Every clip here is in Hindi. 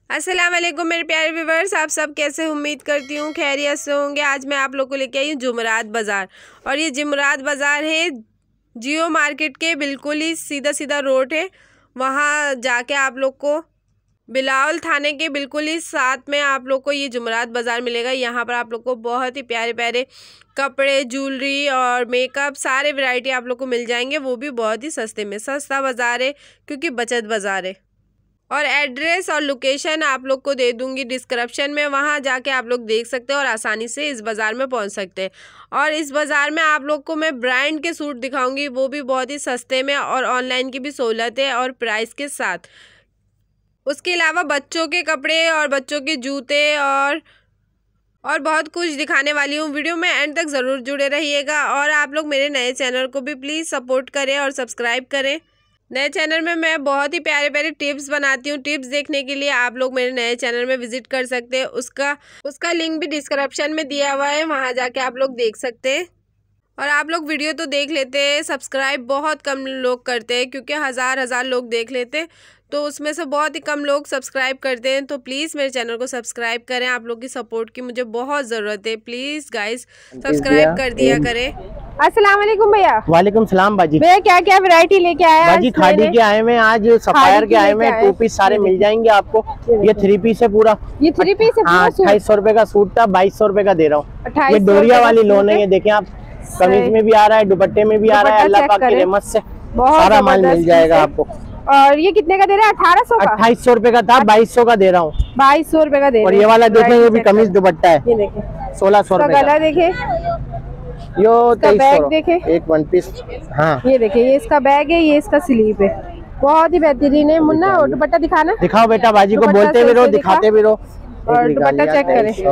अस्सलाम वालेकुम मेरे प्यारे व्यूवर्स, आप सब कैसे? उम्मीद करती हूँ खैरियत से होंगे। आज मैं आप लोग को लेके आई हूँ जुमरात बाज़ार, और ये जुमरात बाज़ार है जियो मार्केट के बिल्कुल ही सीधा सीधा रोड है। वहाँ जाके आप लोग को बिलावल थाने के बिल्कुल ही साथ में आप लोग को ये जुमरात बाज़ार मिलेगा। यहाँ पर आप लोग को बहुत ही प्यारे प्यारे कपड़े, ज्वेलरी और मेकअप सारे वैरायटी आप लोग को मिल जाएंगे, वो भी बहुत ही सस्ते में। सस्ता बाज़ार है क्योंकि बचत बाज़ार है। और एड्रेस और लोकेशन आप लोग को दे दूंगी डिस्क्रिप्शन में, वहाँ जाके आप लोग देख सकते हैं और आसानी से इस बाज़ार में पहुँच सकते हैं। और इस बाज़ार में आप लोग को मैं ब्रांड के सूट दिखाऊंगी, वो भी बहुत ही सस्ते में, और ऑनलाइन की भी सहूलत है और प्राइस के साथ। उसके अलावा बच्चों के कपड़े और बच्चों के जूते और बहुत कुछ दिखाने वाली हूँ। वीडियो में एंड तक ज़रूर जुड़े रहिएगा। और आप लोग मेरे नए चैनल को भी प्लीज़ सपोर्ट करें और सब्सक्राइब करें। नए चैनल में मैं बहुत ही प्यारे प्यारे टिप्स बनाती हूँ। टिप्स देखने के लिए आप लोग मेरे नए चैनल में विजिट कर सकते हैं। उसका लिंक भी डिस्क्रिप्शन में दिया हुआ है, वहाँ जाके आप लोग देख सकते हैं। और आप लोग वीडियो तो देख लेते हैं, सब्सक्राइब बहुत कम लोग करते हैं क्योंकि हज़ार लोग देख लेते हैं, तो उसमें से बहुत ही कम लोग सब्सक्राइब करते हैं। तो प्लीज़ मेरे चैनल को सब्सक्राइब करें, आप लोग की सपोर्ट की मुझे बहुत ज़रूरत है। प्लीज़ गाइस सब्सक्राइब कर दिया करें। अस्सलाम वालेकुम भैया। वालेकुम सलाम बाजी। भैया क्या क्या वैरायटी लेके आया? बाजी खादी के आए हैं, आज सफायर के आए हैं। 2 पीस सारे मिल जाएंगे आपको। ये 3 पीस है पूरा। ये 3 पीस है? हाँ, 2800 रुपए का सूट था, 2200 रुपए का दे रहा हूँ। ये डोरिया वाली लोन है, ये देखें आप, कमीज में भी आ रहा है, दुपट्टे में भी आ रहा है। अल्लाह पाक की रहमत से सारा माल मिल जाएगा आपको। और ये कितने का दे रहा है? 1800 का? 2800 रुपए का था, 2200 का दे रहा हूँ। 2200 रुपए का दे रहा हूँ। और ये वाला देखें, ये भी कमीज दुपट्टा है, ये देखें 1600 रुपए का। देखे यो बैग देखे, एक 1 पीस। हाँ ये देखिए, ये इसका बैग है, ये इसका स्लीव है, बहुत ही बेहतरीन है। मुन्ना और दुपट्टा दिखाना। दिखाओ बेटा, बाजी को बोलते भी रहो, दिखाते भी रहो। और दुपट्टा चेक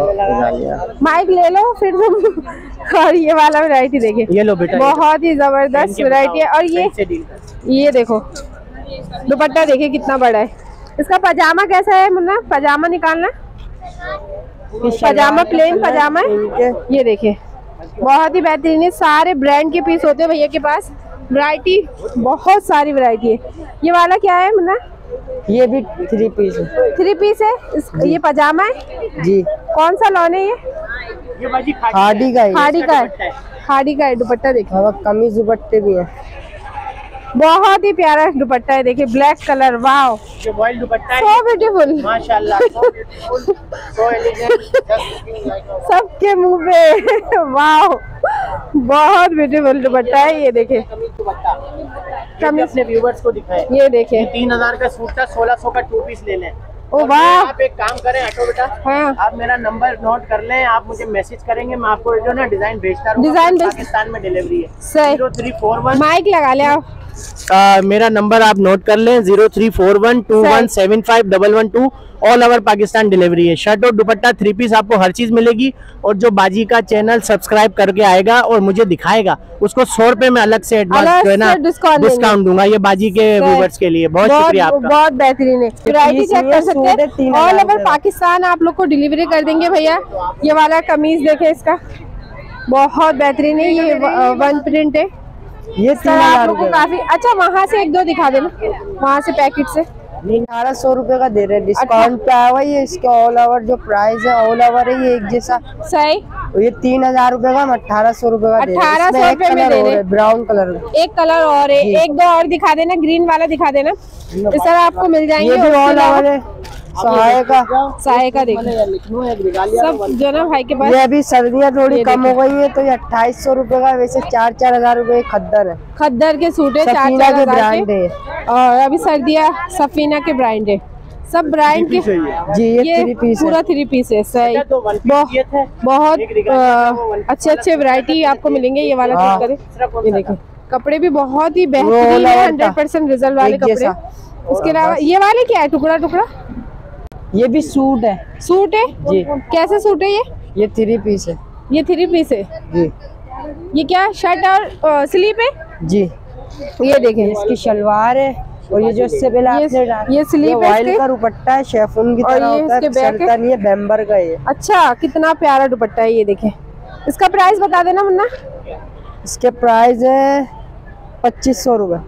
करें, माइक ले लो फिर तुम। और ये वाला वैरायटी देखिए, ये लो बेटा, बहुत ही जबरदस्त वैरायटी है। और ये देखो दुपट्टा देखिए कितना बड़ा है। इसका पजामा कैसा है मुन्ना? पजामा निकालना, पजामा प्लेन पजामा है। ये देखिए बहुत ही बेहतरीन है, सारे ब्रांड के पीस होते हैं भैया के पास। वैरायटी बहुत सारी वैरायटी है। ये वाला क्या है मुन्ना? ये भी 3 पीस है। 3 पीस है। ये पजामा है जी। कौन सा लॉन है ये? खादी का है। खादी का है, खादी का है। दुपट्टा देखिए, कमीज दुपट्टे भी है, बहुत ही प्यारा दुपट्टा है। देखिए ब्लैक कलर, वाओ दुपट्टा है, सो ब्यूटीफुल माशाल्लाह, सो एलिगेंट, सबके मुंह पे वाओ, बहुत ब्यूटीफुल दुपट्टा है। ये देखिए कमीज अपने व्यूअर्स को दिखाए। ये देखिए 3000 का सूट था, 1600 का 2 पीस ले लें। ओ वाह। आप एक काम करें हटो बेटा, हाँ। आप मेरा नंबर नोट कर लें, आप मुझे मैसेज करेंगे, मैं आपको जो ना डिजाइन भेजता रहूंगा। डिजाइन पाकिस्तान में डिलीवरी है। सही। 0341 माइक लगा ले आप। मेरा नंबर आप नोट कर लें, 034121751112। ऑल ओवर पाकिस्तान डिलीवरी है। शर्ट और दुपट्टा 3 पीस आपको हर चीज मिलेगी। और जो बाजी का चैनल सब्सक्राइब करके आएगा और मुझे दिखाएगा, उसको 100 रुपए में अलग से एडवांस जो है ना डिस्काउंट दूंगा। ये बाजी के व्यूअर्स के लिए बहुत शुक्रिया आपका। बहुत बेहतरीन है, वैरायटी चेक कर सकते हैं। ऑल ओवर पाकिस्तान आप लोग को डिलीवरी कर देंगे भैया। ये वाला कमीज देखे, इसका बहुत बेहतरीन है। ये 1 प्रिंट है। ये आप लोगों को काफी अच्छा। वहाँ से 1-2 दिखा देना, वहाँ से पैकेट से। 1800 रुपए का दे रहे हैं, डिस्काउंट पे आया हुआ। ये इसके ऑल ओवर जो प्राइस है, ऑल ओवर है, ये एक जैसा सही। ये 3000 रुपए का, 1800 रुपए का 1800 रुपए में दे रहे हैं। ब्राउन कलर, एक कलर और है, 1-2 और दिखा देना, ग्रीन वाला दिखा देना, इस तरह आपको मिल जाएंगे। ये भी ऑल ओवर है। सहायका देखिए सब जो ना भाई के पास। ये अभी सर्दियाँ थोड़ी कम हो गई है, तो ये 2800 रुपए का, वैसे 4-4000 रुपए खद्दर है। खद्दर के सूट है, 4-4 ब्रांड है। और अभी सर्दियाँ सफीना के ब्रांड है, सब ब्रांड के जी। ये 3 पीस पूरा 3 पीस है। सही, बहुत अच्छे वैरायटी आपको मिलेंगे। ये वाला चेक करें, ये देखिए कपड़े भी बहुत ही बेहतरीन है, 100% रिजल्ट वाले कपड़े। इसके अलावा ये वाले क्या है? टुकड़ा टुकड़ा, ये भी सूट है। सूट है जी। कैसे सूट है ये? ये 3 पीस है। ये 3 पीस है जी। ये क्या शर्ट और स्लीप है जी। ये देखें, इसकी शलवार है, और ये जो इससे पहले ये स्लीप है, ऑयल का दुपट्टा है, शेफून की तरह होता है, चलता नहीं है, बेम्बर का है। अच्छा, कितना प्यारा दुपट्टा है। ये देखें, इसका प्राइस बता देना मुन्ना। इसके प्राइस है 2500 रुपए।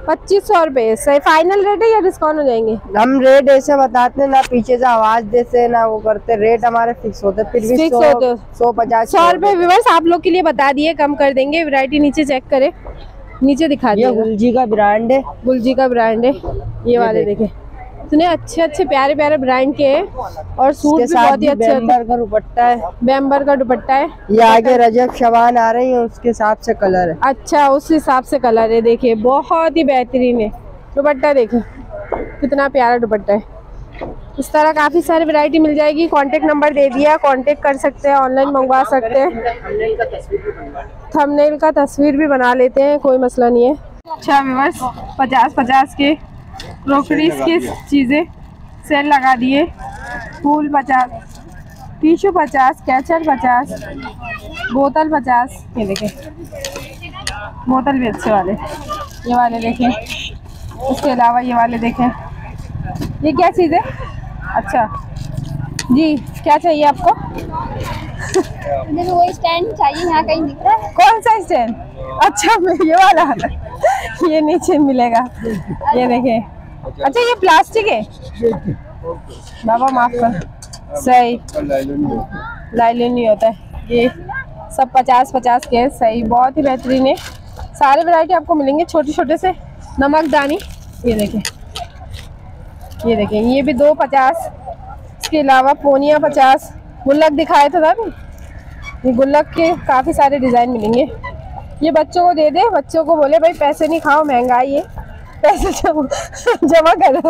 2500 रुपए। सही फाइनल रेट है या डिस्काउंट हो जाएंगे? हम रेट ऐसे बताते ना, पीछे से आवाज देते ना वो करते, रेट हमारे फिक्स होते, फिर भी 150 रुपए। व्यूअर्स आप लोग के लिए बता दिए, कम कर देंगे। वैरायटी नीचे चेक करें, नीचे दिखा दिया। गुलजी का ब्रांड है, गुलजी का ब्रांड है। ये वाले देखें, इतने अच्छे अच्छे प्यारे प्यारे ब्रांड के हैं और सूट भी बहुत ही अच्छे। बैम्बर का दुपट्टा है, बैम्बर का दुपट्टा है। ये आगे रजब शबान आ रही है, उसके हिसाब से कलर है। अच्छा, उस हिसाब से कलर है। देखिए बहुत ही बेहतरीन है दुपट्टा, देखिए कितना प्यारा दुपट्टा है। इस तरह काफी सारी वैरायटी मिल जाएगी। कांटेक्ट नंबर दे दिया, कांटेक्ट कर सकते हैं, ऑनलाइन मंगवा सकते हैं। थंबनेल का तस्वीर भी बना लेते हैं, कोई मसला नहीं है। अच्छा व्यूअर्स, 50-50 के क्रोकरीज की चीज़ें सेल लगा दिए। फूल 50, टिश्यू 50, कैचर 50, बोतल 50। ये देखें बोतल भी अच्छे वाले, ये वाले देखें। उसके अलावा ये वाले देखें। ये क्या चीज़ है? अच्छा जी, क्या चाहिए आपको? मुझे वो स्टैंड चाहिए, यहाँ कहीं दिख रहा है? कौन सा स्टैंड? अच्छा ये वाला ये नीचे मिलेगा, ये देखें। अच्छा ये प्लास्टिक है बाबा, माफ कर। सही लाइलन नहीं होता है। ये सब 50-50 के। सही, बहुत ही बेहतरीन है। सारे वैरायटी आपको मिलेंगे, छोटे छोटे से नमकदानी। ये देखें, ये देखें, ये भी 250। इसके अलावा पोनिया 50। गुल्लक दिखाए थे ना, ये गुल्लक के काफ़ी सारे डिज़ाइन मिलेंगे। ये बच्चों को दे दे, बच्चों को बोले भाई पैसे नहीं खाओ, महंगाई है, पैसे जमा करो।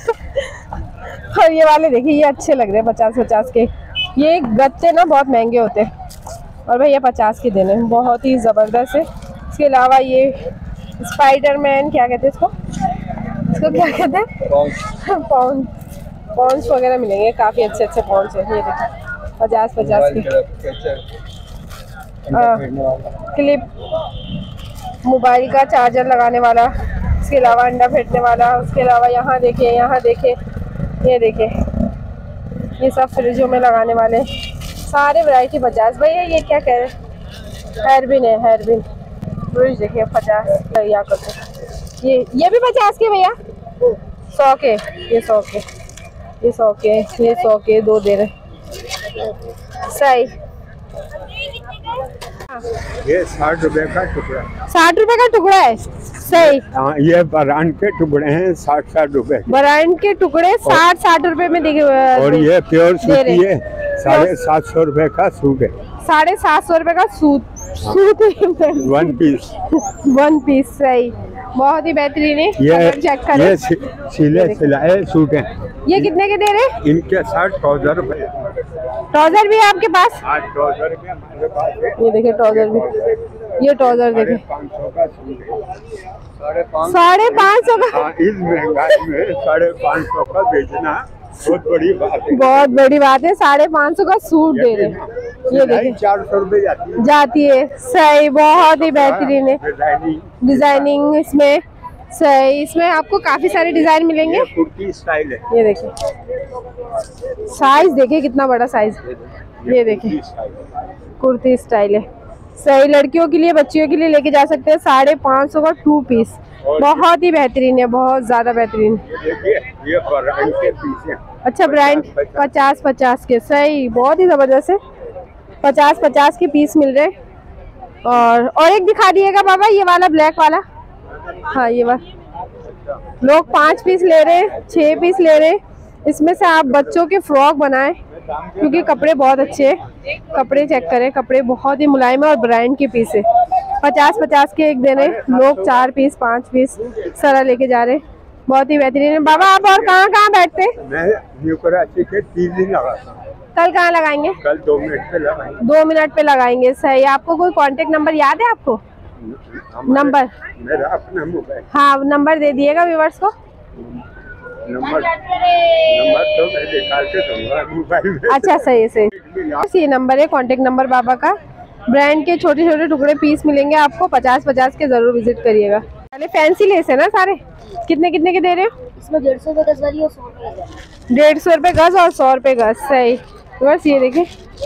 और ये वाले देखिए, ये अच्छे लग रहे हैं 50-50 के। ये गत्ते ना बहुत महंगे होते हैं और भैया 50 के देने, बहुत ही ज़बरदस्त है। इसके अलावा ये स्पाइडरमैन, क्या कहते हैं इसको क्या कहते हैं, पॉन्स वगैरह मिलेंगे। काफ़ी अच्छे अच्छे पॉन्स है। ये देखिए 50-50 के। क्लिप, मोबाइल का चार्जर लगाने वाला। उसके अलावा अंडा फेंटने वाला। उसके अलावा यहाँ देखें, यहाँ देखें, ये देखें, ये सब फ्रिजों में लगाने वाले सारे वैरायटी 50। भैया ये क्या कह रहे हैं? हेयरबिन है, हेयरबिन। फ्रिज देखिए 50 या करते। ये भी 50 के भैया, 100 के। ये 100 के, ये 100 के, ये 100 के, 2 दे रहे। सही, ये 60 रुपए का टुकड़ा। 60 रुपए का टुकड़ा है। सही, हाँ, ये ब्रांड के टुकड़े हैं, 60-60 रुपए। ब्रांड के टुकड़े 60-60 रुपए में दिखे। और ये प्योर सूती है, 750 रुपए का सूट है। 750 रुपए का सूट, सूट 1 पीस। 1 पीस। सही, बहुत ही बेहतरीन है। ये चेक करें, ये सिले सिलाए सूट हैं। ये कितने के दे रहे? इनके 60 रुपए। ट्राउजर भी है आपके पास? 8 ट्राउजर भी हमारे पास है। ये देखिए ट्राउजर भी, ये ट्राउजर देखिए 550 का सूट है। 550 का। हाँ, इस महंगाई में 550 का बेचना बहुत बड़ी बात है। बहुत बड़ी बात है। 550 का सूट दे रहे हैं। ये देखिए 400 रुपए जाती है। सही, बहुत ही बेहतरीन है डिजाइनिंग इसमें। सही, इसमें आपको काफी सारे डिजाइन मिलेंगे। कुर्ती स्टाइल है। ये देखिए साइज, देखिए कितना बड़ा साइज। ये देखिए कुर्ती स्टाइल है। सही, लड़कियों के लिए, बच्चियों के लिए लेके जा सकते हैं। 550 का 2 पीस, बहुत ही बेहतरीन है, बहुत ज्यादा बेहतरीन। ये ब्रांड के पीस हैं। अच्छा, ब्रांड 50-50 के। सही, बहुत ही जबरदस्त है। 50-50 के पीस मिल रहे। और एक दिखा दिएगा बाबा, ये वाला ब्लैक वाला। हाँ, ये वाला लोग 5 पीस ले रहे हैं, 6 पीस ले रहे हैं। इसमें से आप बच्चों के फ्रॉक बनाएं, क्योंकि कपड़े बहुत अच्छे हैं। कपड़े चेक करें, कपड़े बहुत ही मुलायम है और ब्रांड के पीस है। 50-50 के एक दे रहे, लोग 4 पीस 5 पीस सारा लेके जा रहे। बहुत ही बेहतरीन है। बाबा आप और कहाँ बैठते हैं? मैं न्यू कराची के 3 दिन लगाता हूँ। कल कहाँ लगाएंगे? कल 2 मिनट पे लगाएंगे। 2 मिनट पे लगाएंगे। सही, आपको कोई कांटेक्ट नंबर याद है आपको? नंबर मेरा अपना मोबाइल। हाँ, नंबर दे दिएगा व्यूवर्स को। नंबर तो मैं निकाल के दूंगा मोबाइल में। अच्छा, सही सही। ये नंबर है, कांटेक्ट नंबर बाबा का। ब्रांड के छोटे छोटे टुकड़े पीस मिलेंगे आपको। 50-50 के जरूर विजिट करिएगा। पहले फैंसी लेस है ना सारे। कितने कितने के दे रहे हो? इसमें 150 रुपए गज वाली और 100 रुपए गज। 150 रुपए गज और 100 रुपए गज। सही, बस ये देखें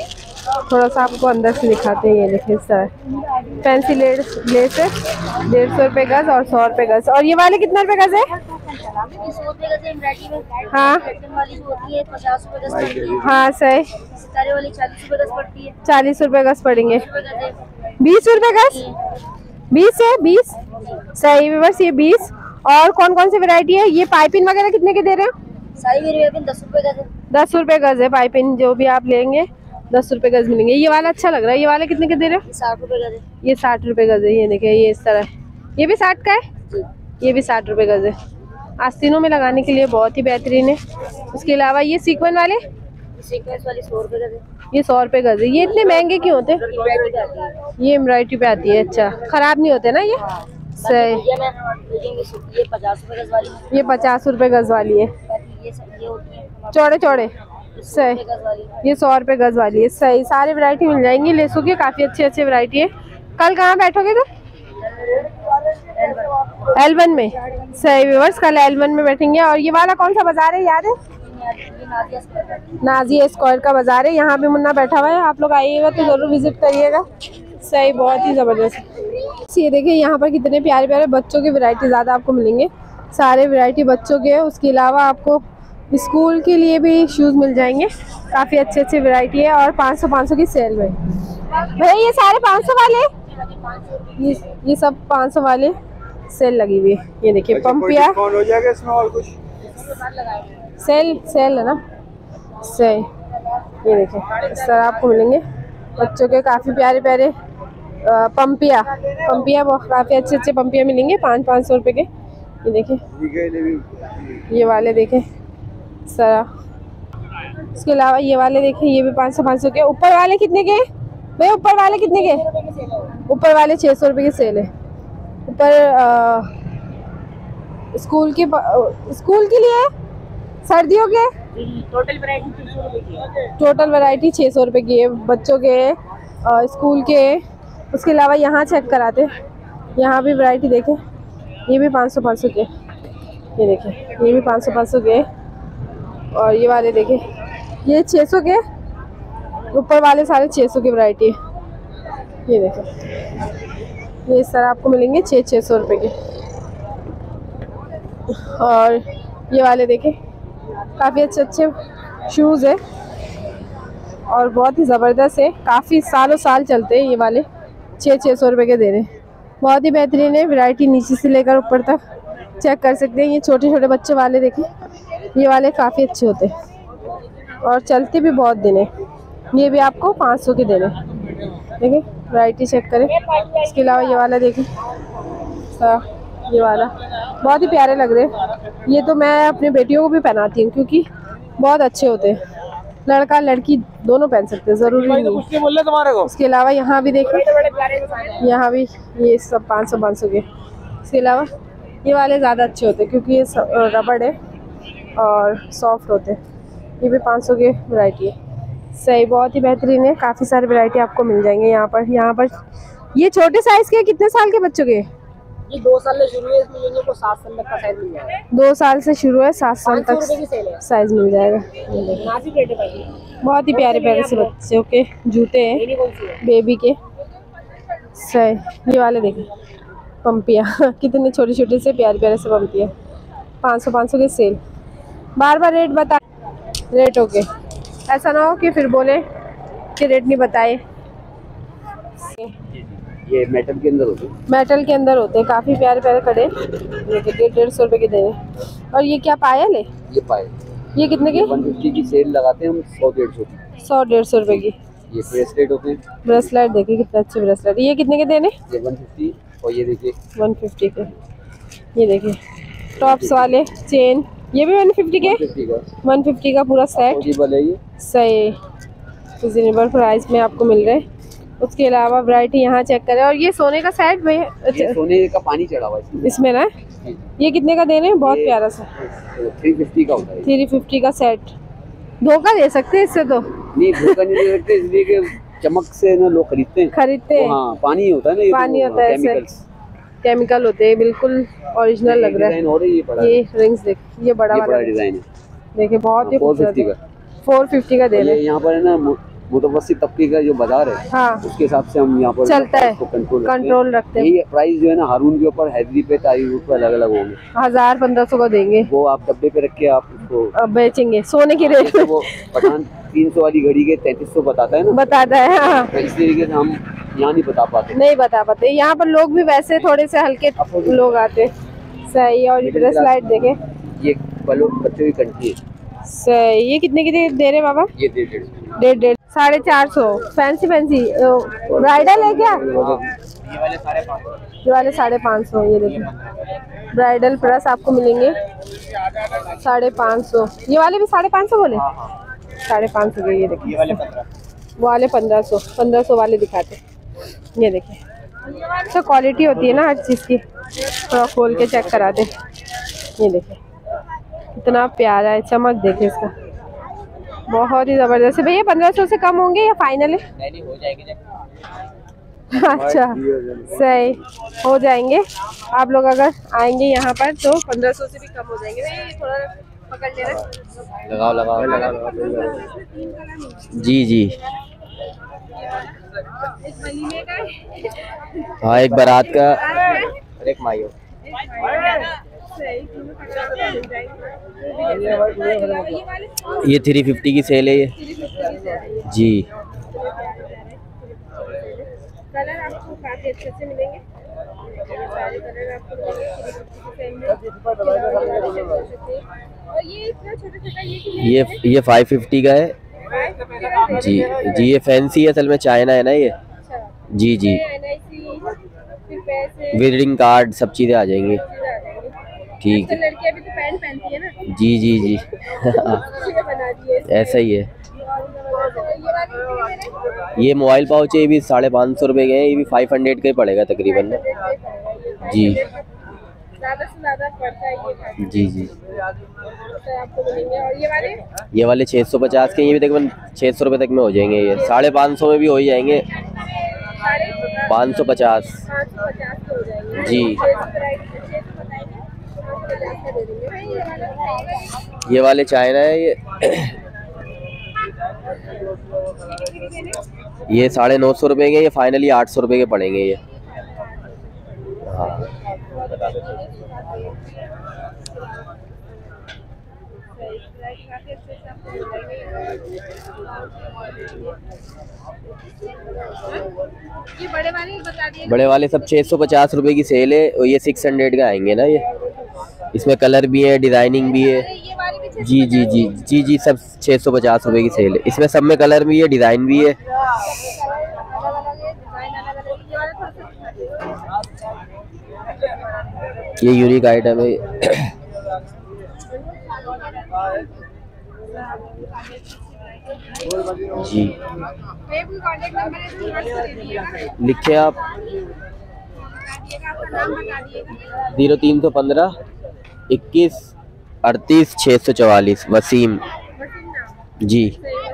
थोड़ा सा आपको अंदर से दिखाते हैं। ये देखिए इस तरह फैंसी लेस है, 150 रुपये गज और 100 रुपये गज। और ये वाले कितना रुपये गज है? 100 रुपये गज है एम्ब्रॉयडरी में। हाँ वाली जो होती है 50 रुपये गज पड़ती है। हाँ सही। सितारे वाली 40 रुपये गज पड़ती है। 40 रुपये गज पड़ेंगे। 20 रुपये गज 20 है 20 सही व्यूअर्स, ये 20। और कौन कौन सी वैरायटी है? ये पाइपिंग वगैरह कितने के दे रहे हो? सारी मेरी 10 रुपये गज है। 10 रुपये गज है पाइपिंग, जो भी आप लेंगे 10 रुपये गज मिलेंगे। ये वाला अच्छा लग रहा है, ये वाला कितने के दे रहे हो? 60 रुपये गज है। ये 60 रुपये गज है। ये देखिए ये इस तरह, ये भी 60 का है, ये भी 60 रुपये गज है। आस्तीनों में लगाने के लिए बहुत ही बेहतरीन है। उसके अलावा ये सीक्वेंस वाले, सीक्वेंस वाली 100 रुपये गज है। ये 100 रुपये गज है। ये इतने महंगे क्यों होते हैं? ये एम्ब्रॉयडरी पे आती है। अच्छा, खराब नहीं होते ना ये? सही। ये 50 रुपये गज वाली है। ये 50 रुपये गज वाली है, ये होती है चौड़े चौड़े सही। ये 100 रुपये गज वाली है। सही, सारी वैरायटी मिल जाएंगी लेसों की, काफी अच्छी अच्छी वैरायटी है। कल कहाँ बैठोगे तुम? L1 में। सही व्यूअर्स, कल L1 में बैठेंगे। और ये वाला कौन सा बाजार है याद है? नाजिया स्क्वायर का बाजार है। यहाँ पे मुन्ना बैठा हुआ है, आप लोग आइएगा तो जरूर विजिट करिएगा। सही, बहुत ही जबरदस्त। ये देखिए यहाँ पर कितने प्यारे प्यारे बच्चों की वैरायटी ज़्यादा आपको मिलेंगे। सारे वैरायटी बच्चों के है। उसके अलावा आपको स्कूल के लिए भी शूज़ मिल जाएंगे, काफ़ी अच्छे अच्छे वैरायटी है। और 500 की सेल में भैया ये सारे 500 वाले, ये सब 500 वाले सेल लगी हुई है। ये देखिए पंपिया हो जाएगा इसमें और कुछ सेल है ना? सही। ये देखिए इस तरह आपको मिलेंगे बच्चों के काफ़ी प्यारे प्यारे पंपिया काफ़ी अच्छे अच्छे पंपिया मिलेंगे 500 रुपये के। ये देखिए ये वाले देखें सर। इसके अलावा ये वाले देखें, ये भी 500 के। ऊपर वाले कितने के भैया? ऊपर वाले कितने के? ऊपर वाले 600 रुपये की सेल है। ऊपर स्कूल के लिए सर्दियों के टोटल वैरायटी 600 रुपये की है बच्चों के स्कूल के। उसके अलावा यहाँ चेक कराते, यहाँ भी वैरायटी देखें, ये भी 500 के। ये देखें ये भी 500 के। और ये वाले देखें, ये 600 के। ऊपर वाले सारे 600 की वैरायटी है। ये देखें ये इस तरह आपको मिलेंगे 600 रुपये के। और ये वाले देखें काफ़ी अच्छे अच्छे शूज़ है और बहुत ही ज़बरदस्त है, काफ़ी सालों साल चलते हैं। ये वाले 600 रुपये के दे रहे हैं, बहुत ही बेहतरीन है। वैरायटी नीचे से लेकर ऊपर तक चेक कर सकते हैं। ये छोटे छोटे बच्चों वाले देखें, ये वाले काफ़ी अच्छे होते हैं और चलते भी बहुत दिन है। ये भी आपको 500 के देने। देखिए वैरायटी चेक करें। इसके अलावा ये वाला देखें, ये वाला बहुत ही प्यारे लग रहे हैं। ये तो मैं अपने बेटियों को भी पहनाती हूँ क्योंकि बहुत अच्छे होते हैं, लड़का लड़की दोनों पहन सकते हैं, ज़रूरी नहीं। इसके अलावा यहाँ भी देखिए, यहाँ भी ये सब 500 के। इसके अलावा ये वाले ज़्यादा अच्छे होते हैं क्योंकि ये रबड़ है और सॉफ्ट होते हैं। ये भी 500 के वैरायटी है। सही, बहुत ही बेहतरीन है। काफ़ी सारी वैरायटी आपको मिल जाएंगे यहाँ पर। ये छोटे साइज़ के कितने साल के बच्चों के? ये 2 साल से शुरू है, इसमें लेंगे तो 7 साल तक का साइज मिल जाएगा। 2 साल से शुरू है, 7 साल तक साइज मिल जाएगा। बहुत ही प्यारे प्यारे से बच्चों के जूते हैं बेबी के। सही, ये वाले देखें पंपिया कितने छोटे छोटे से प्यारे प्यारे से पंपिया। 500 के सेल। बार बार रेट बता, रेट ओके, ऐसा ना हो कि फिर बोले कि रेट नहीं बताए। ये मेटल के अंदर होते हैं। मेटल के अंदर होते हैं, काफ़ी प्यारे प्यारे कड़े। 150 रुपये के दे। और ये क्या पायल है? ये पायल, ये कितने के? 150 की सेल लगाते हैं हम, 100-150 रुपये की। ये ब्रेसलेट होते हैं। ब्रेसलेट देखिए कितने अच्छे ब्रेसलेट। ये कितने के देने? ये 150। और ये देखिए 150 के। ये देखिए टॉप्स वाले चेन, ये भी 150 के। 150 का पूरा सेट है ये। सही, रिजनेबल प्राइस में आपको मिल रहे हैं। उसके अलावा वैरायटी यहाँ चेक करें। और ये सोने का सेट भैया, ये सोने का पानी चढ़ा हुआ है इसमें ना। ये कितने का देने? बहुत प्यारा सा 350 का होता है। 350 का सेट। धोखा दे सकते हैं इससे तो? नहीं, धोखा नहीं दे सकते, इसलिए कि चमक से ना लोग खरीदते हैं। हाँ, पानी होता है ना, ये पानी होता है, केमिकल होते हैं, बिल्कुल ओरिजिनल लग रहा है। ये रिंग्स देख, ये बड़ा वाला डिजाइन है, देखिए बहुत ही खूबसूरत। 450 का दे रहे हैं। यहाँ पर है ना, वो तो बस तबके का जो बाजार है, हाँ, उसके हिसाब से हम यहाँ पर चलता है, कंट्रोल रखते हैं। ये प्राइस जो है ना हारून के ऊपर, हैदरी पे, तारीफ पे अलग अलग होंगे। 1000-1500 को देंगे, वो आप डब्बे पे रख के आप उसको बेचेंगे सोने की रेट। वो पठान 300 वाली घड़ी के 3300 बताता है ना, बताता है। हाँ। तो इस तरीके से हम यहाँ नहीं बता पाते। यहाँ पर लोग भी वैसे थोड़े से हल्के लोग आते। सही। और ड्रेस लाइट देखे, ये बच्चों की कंठी है। सही। ये कितने की दे रहे बाबा? ये 150 450। फैंसी ब्राइडल है क्या? ये वाले 550। ये देखिए ब्राइडल पर्स आपको मिलेंगे 550। ये वाले भी 550 बोले? 550 के। ये देखिए वो वाले 1500 वाले दिखाते। ये देखिए अच्छा क्वालिटी होती है ना हर चीज़ की, थोड़ा खोल के चेक कराते। ये देखिए कितना प्यारा है, चमक देखे इसका, बहुत ही जबरदस्त है। भैया 1500 से कम होंगे या फाइनल है? नहीं, हो जाएगी। अच्छा सही, हो जाएंगे। आप लोग अगर आएंगे यहाँ पर तो 1500 से भी कम हो जाएंगे। भैया थोड़ा पकड़ लेना। लगाओ। जी। हाँ, एक बारात का, एक मायो। ये 350 की सेल है ये। जी। कलर आपको काफी अच्छे से मिलेंगे, सारे कलर आपको मिलेंगे। ये 550 का है जी। ये फैंसी है, असल में चाइना है ना ये। जी। विजिटिंग कार्ड सब चीजें आ जाएंगी। ठीक है। लड़कियां भी तो पैंट पहनती है ना। जी। ऐसा ही है। ये मोबाइल पाउच है, ये भी 550 रुपए के हैं। ये भी 500 का ही पड़ेगा तकरीबन। जी। ज़्यादा से ज़्यादा पड़ता है ये। जी। तो आपको मिलेंगे। और ये वाले 650 के, ये भी तकरीबन 600 रुपए तक में हो जाएंगे। ये 550 में भी हो ही जाएंगे। 550 जी। ये वाले चाइना है ये 950 रुपए के। ये फाइनली 800 रुपए के पड़ेंगे ये। हाँ। ये बता दिए। बड़े वाले सब 650 रुपए की सेल है, और ये 600 का आएंगे ना ये। इसमें कलर भी है, डिजाइनिंग भी है। जी। सब 650 रुपए की सेल है। इसमें सब में कलर भी है, डिजाइन भी है। ये यूनिक आइटम है। जी। लिखे आप 0315 21 38 644 वसीम जी।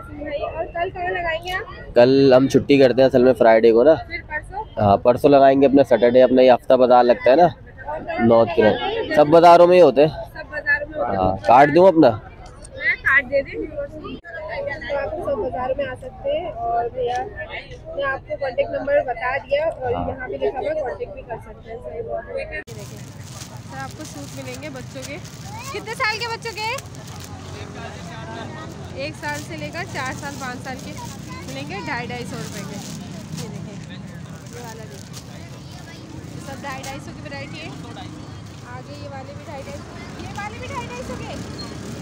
कल हम छुट्टी करते हैं असल में, फ्राइडे को ना। हाँ, परसों लगाएंगे अपना सैटरडे। अपना ये हफ्ता बाजार लगता है ना नॉर्थ के, सब बाजारों में ही होते हैं। हाँ, कार्ड दूँ अपना? कार्ड दे दें तो आप सब बाजार में आ सकते हैं। और भैया मैं आपको कॉन्टेक्ट नंबर बता दिया, और यहाँ पे लिखा हुआ कॉन्टेक्ट भी कर सकते हैं। सही बात है। सर आपको सूट मिलेंगे बच्चों के। कितने साल के बच्चों के? 1 साल से लेकर 4 साल 5 साल के मिलेंगे 250-250 रुपये के। ये देखें, ये वाला देखिए, ये सब 250-250 की वैरायटी है। आगे ये वाले भी 250-250, ये वाले भी 250-250 के।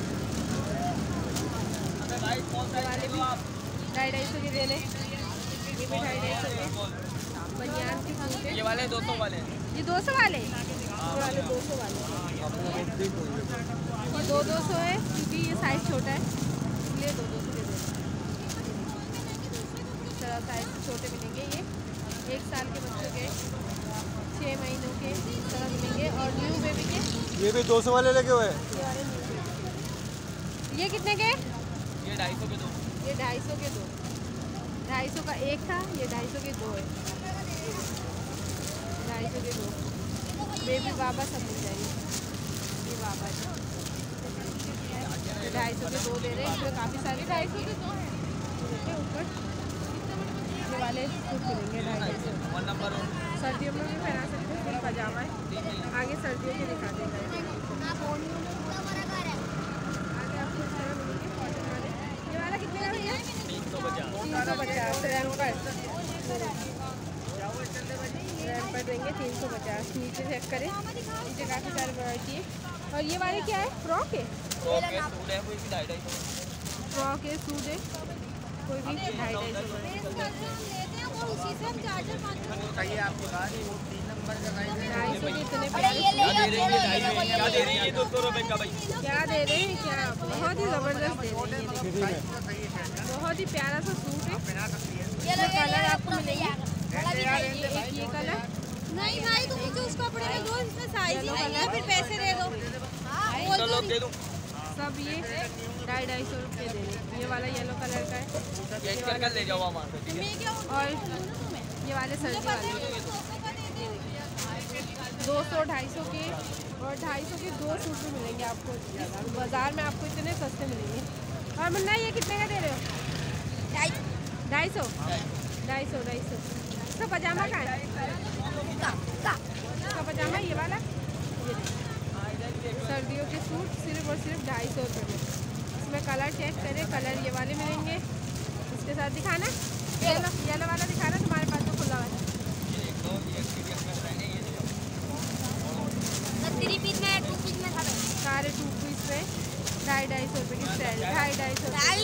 वाले भी 250-250 के देने, ये भी 250-250 के। बनियान की सूट है। ये वाले 200 वाले, ये 200 वाले, ये वाले 200 वाले, ये 200 है क्योंकि ये साइज छोटा है, इसलिए 200 के देने। इस तरह साइज छोटे मिलेंगे। ये 1 साल के बच्चों के, 6 महीनों के इस तरह मिलेंगे। और न्यू बेबी के ये भी 200 वाले लगे हुए हैं। ये वाले न्यू बेबी, ये कितने के? ये 250 के 2। ये 250 के 2। 250 का एक था, ये 250 के 2 है। 250 के 2 बेबी बाबा सब मिल जाएंगे। ये बाबा है, 250 के 2 दे रहे हैं। इसमें काफ़ी सारे 250 के 2 हैं। के ऊपर ये वाले सूट मिलेंगे 250। सर्दियों में भी पहना सकते हैं, फुल पजामा है। आगे सर्दियों के दिखा देगा। आगे आपको इस तरह मिलेंगे कॉटन वाले। ये वाला कितने का भैया? 350 रैम पर देंगे 350। नीचे चेक करें, नीचे काफ़ी सारी वैरायटी है। और ये वाले क्या है? फ्रॉक है, फ्रॉक है, सूट है, कोई भी 250। क्या दे रहे हैं? क्या बहुत ही ज़बरदस्त दे रहे हैं, बहुत ही प्यारा सा सूट है। कलर आपको मिलेगा, एक ये कलर नहीं भाई, तुम मुझे उस कपड़े में दो, इसमें साइज ही नहीं है, फिर पैसे दे दो। सब ये 250 रुपये दे रहे। ये वाला येलो कलर का है, ले जाओ और ये वाले सर्दी वाले 200 250 के और 250 के 2 सूट भी मिलेंगे आपको। बाजार में आपको इतने सस्ते मिलेंगे। और मुन्ना ये कितने का दे रहे हो? 250। इसका पजामा कहाँ है? इसका पजामा ये वाला, ये सर्दियों के सूट सिर्फ और सिर्फ 250 रुपये में। इसमें कलर चेक करें, कलर ये वाले मिलेंगे। इसके साथ दिखाना येलो वाला दिखाना, तुम्हारे पास तो खुला हुआ है। सारे 2 पीस में 250 रुपये की सेल। 250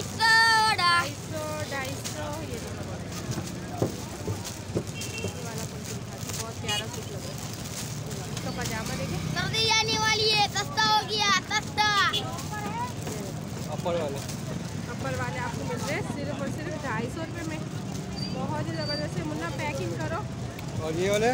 ये वाला बहुत प्यारा सूट लग रहा है। इसका पजामा देखें, सर्दी आने वाली है, सस्ता हो गया, सस्ता। अपर वाले आपको मिल रहे हैं सिर्फ और सिर्फ 250 रुपये में। बहुत ही ज़बरदस्त है। मुन्ना पैकिंग करो। और ये वाले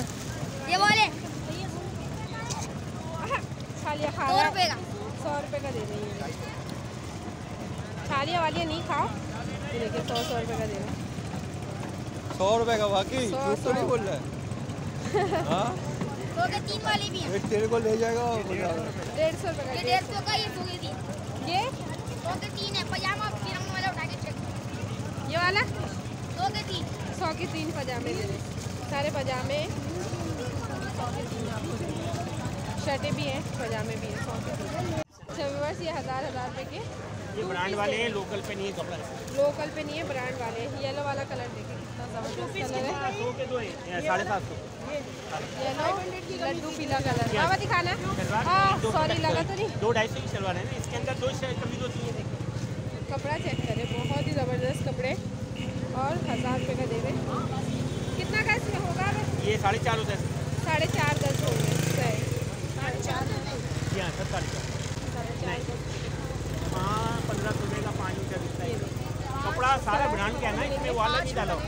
छालिया खा 100 रुपये का, 100 रुपये का दे रही है। छालिया वाली नहीं खाओ, ये देखिए 100 रुपये का दे रहे हैं। 100 रुपए का, बाकी झूठ तो नहीं बोल रहा है। हाँ? 2 के 3 वाले भी हैं। एक तेरे को ले जाएगा और 150 रुपये का। ये 150 का, ये 2 के 3। ये 2 के 3 है पजामा, तिरंगा वाला उठा के चेक। ये वाला 2 के 3। 100 के 3 पजामे दे रहे। सारे पजामे 100 के 3 आपको दे रहे। शर्टें भी हैं, पजामे भी हैं 100 के 3। अच्छा व्यूअर्स, ये हज़ार रुपये के ये ब्रांड वाले हैं, लोकल पे नहीं है कपड़ा। लोकल पे नहीं है, ब्रांड वाले। येलो वाला कलर देखिए कितना ज़बरदस्त कलर है। 2 के 2 है 750। येलो लड्डू पीला कलर। बाबा दिखाना। हाँ सॉरी, लगा तो नहीं। 2 250 की शलवार है ना, इसके अंदर 2 कमीज होती है। कपड़ा चेक करें, बहुत ही ज़बरदस्त कपड़े और 1000 रुपये का दे रहे। कितना का इसमें होगा? ये 4.5 होता है। 4.5 10 होंगे। सही 4.5 जी हाँ, 4.5। हाँ 1500 रुपये का 5 मीटर दिखता है। कपड़ा सारा ब्रांड का है ना, इसमें वाला नहीं डाला।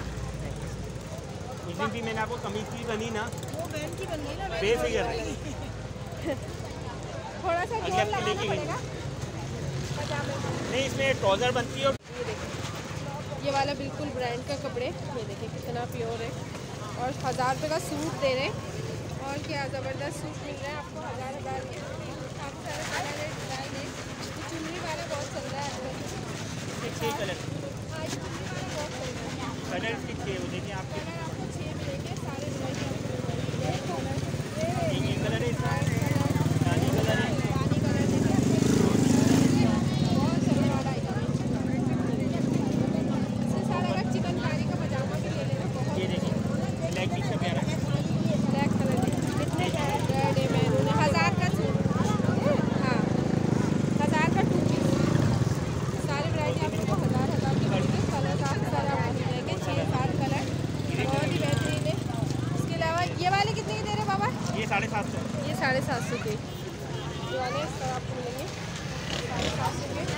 उस दिन भी मैंने आपको कमीज की बनी ना, बेफिक्र है। थोड़ा सा जोर लगाना पड़ेगा पजामे में। नहीं, इसमें ट्राउजर बनती है। ये देखिए, ये वाला बिल्कुल ब्रांड का कपड़े। ये देखिए कितना प्योर है और 1000 रुपये का सूट दे रहे हैं। और क्या ज़बरदस्त सूट मिल रहा है आपको 1000 के। काफ़ी सारे कलर है, डिज़ाइन है। ये चुनरी वाला बहुत चल रहा है आजकल। 6 कलर हाँ, ये चुनरी वाला बहुत चल रहा है। कलर इसके 6 हो देखिए आपके। कलर आपको 6 मिलेंगे, सारे डिज़ाइन आपको मिल जाएंगे। ये कलर, ये कलर है इसका, रानी कलर है। रानी कलर है। रानी कलर देखिए, बहुत चलने वाला आइटम है। इसके साथ अगर चिकनकारी का पजामा भी ले लेना, बहुत ये देखिए ब्लैक पीस का प्यारा है। ब्लैक कलर के कितने का है? रेड है, मैरून है। 1000 का सूट। हाँ 1000 का 2 पीस। सारी वैरायटी आप लोग को 1000 की मिलेगी। कलर काफ़ी सारे आपको मिल जाएंगे, 6-7 कलर, बहुत ही बेहतरीन है। इसके अलावा ये वाले कितने के दे रहे बाबा? ये 750। ये 750 के ये वाले इस तरह आपको मिलेंगे 750 के।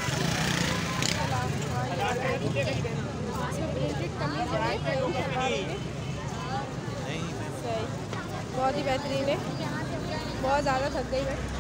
इसमें प्रिंटेड कमीज है, सही बहुत ही बेहतरीन है। बहुत ज़्यादा थक गई मैं।